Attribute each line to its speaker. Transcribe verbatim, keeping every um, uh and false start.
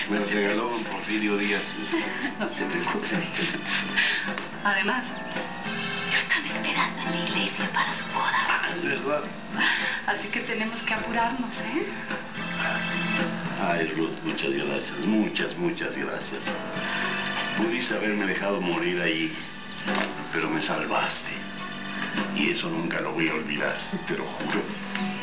Speaker 1: Me lo regaló don Porfirio Díaz.
Speaker 2: No se preocupe. Además, lo están esperando en la iglesia para su boda.
Speaker 1: Ah, es verdad.
Speaker 2: Así que tenemos que apurarnos, ¿eh?
Speaker 1: Ay, Ruth, muchas gracias, muchas, muchas gracias. Pudiste haberme dejado morir ahí, pero me salvaste. Y eso nunca lo voy a olvidar, te lo juro.